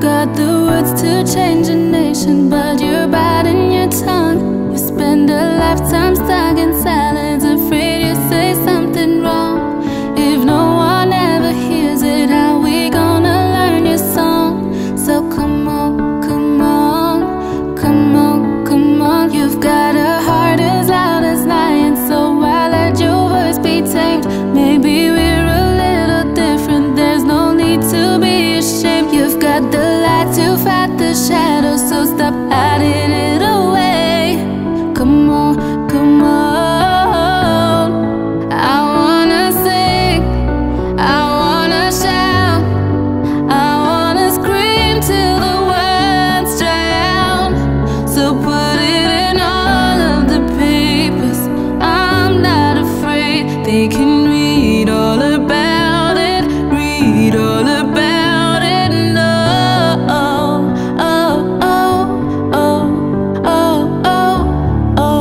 got the words to change a nation, but you're biting your tongue. You spend a lifetime stuck in silence, afraid you say something wrong. If no one ever hears it, how we gonna learn your song? So come on, come on, come on, come on. You've got a heart as loud as lion, so why let your voice be tamed? Maybe we're a little different, there's no need to be ashamed. You've got the light to fight the shadows, so stop hiding it away. Come on, come on. I wanna sing, I wanna shout, I wanna scream till the words drown. So put it in all of the papers, I'm not afraid. They can read all about it, read all about it. No, oh, oh, oh, oh, oh, oh, oh,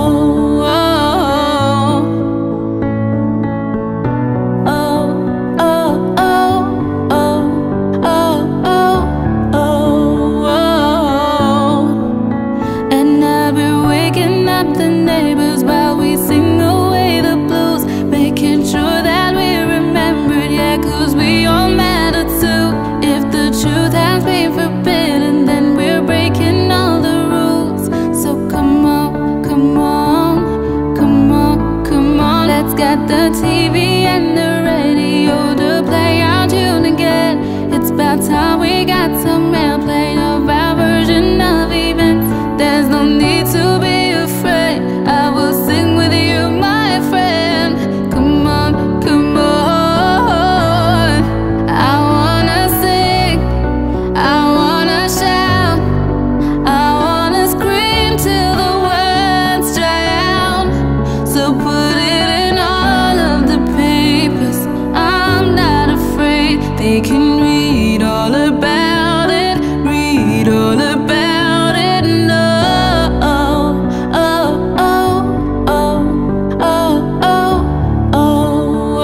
and I've been waking up the neighbors while we sing away the blues, making sure that we remembered, yeah, 'cause we all matter too. If the truth has been forbidden, then we're breaking all the rules. So come on, come on, come on, come on. Let's get the TV and the radio to play our tune again. It's about time we got some airplay of our version of events. There's no need to be afraid, I will sing with you, my friend. Come on, come on. I wanna sing, I wanna shout, I wanna scream till the words drown. So put it in all of the papers, I'm not afraid. They can read all about it, read all about it. No, oh, oh, oh, oh, oh, oh, oh,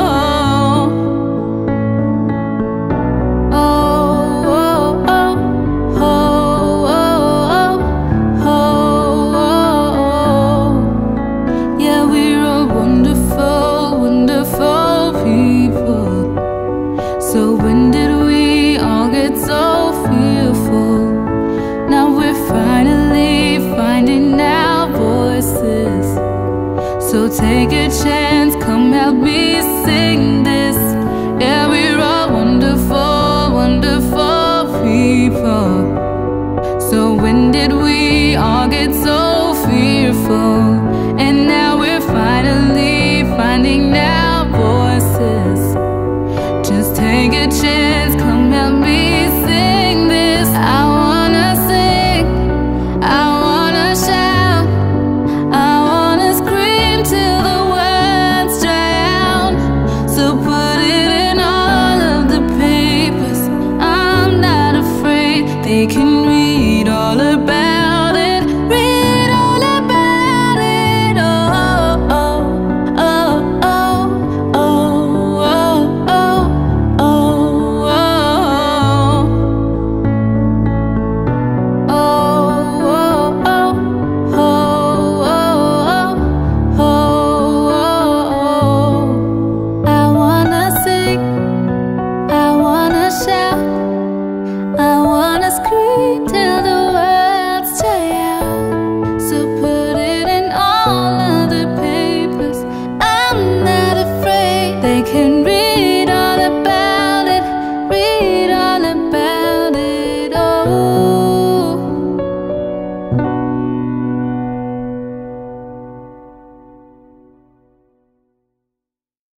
yeah, we're all wonderful, wonderful people. So when did we all get so fearful? Now we're finally finding our voices. So take a chance, come help me sing this. Yeah, we're all wonderful, wonderful people. So when did we all get so fearful? And now we're finally finding our voices. Just take a chance, come help me sing this. I wanna sing, I wanna shout, I wanna scream till the words drown. So put it in all of the papers, I'm not afraid. They can